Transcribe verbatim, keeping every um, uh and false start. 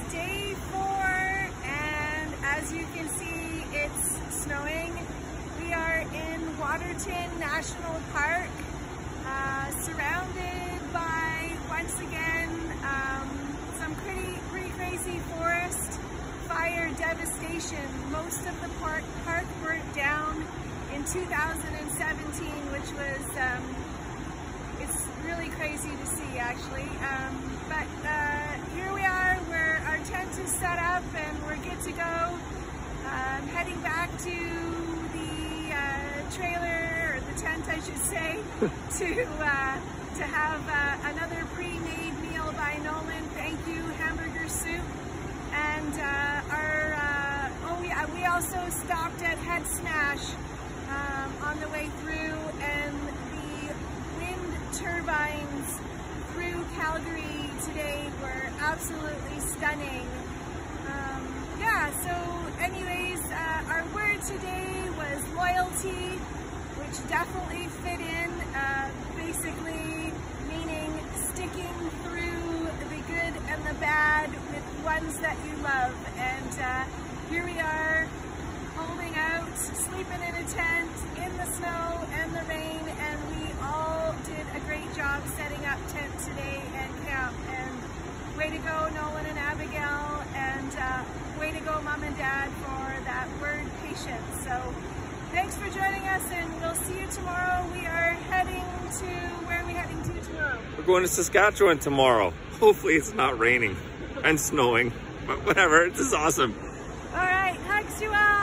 day four, and as you can see, it's snowing. We are in Waterton National Park, uh, surrounded by, once again, um, some pretty, pretty crazy forest fire devastation. Most of the park, park burnt down in two thousand seventeen, which was, um, it's really crazy to see actually. Um, but uh, here we are, where our tent is set up and we're good to go. Um, heading back to the uh, trailer, or the tent I should say, to uh, to have uh, another pre-made meal by Nolan. Thank you, hamburger soup. And uh, our, uh, oh yeah, we also stopped at Head Smash um, on the way through, and the wind turbines through Calgary today were absolutely stunning. Um, yeah, so anyways, uh, our word today was loyalty, which definitely fit in, uh, basically meaning sticking through the good and the bad with ones that you love. And uh, here we are, holding out, sleeping in a tent, in the snow and the rain, and we all did a great job setting up tent today and camp. And way to go, Nolan and Abigail, and uh, way to go, Mom and Dad, for that word patience. So thanks for joining us, and we'll see you tomorrow. We are heading to, where are we heading to tomorrow? We're going to Saskatchewan tomorrow. Hopefully it's not raining and snowing, but whatever, this is awesome. All right, hugs to all.